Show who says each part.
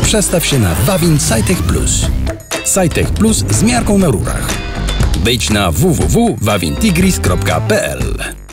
Speaker 1: przestaw się na Wawin Sitech Plus. Sitech Plus z miarką na rurach. Wejdź na www.wawintigris.pl.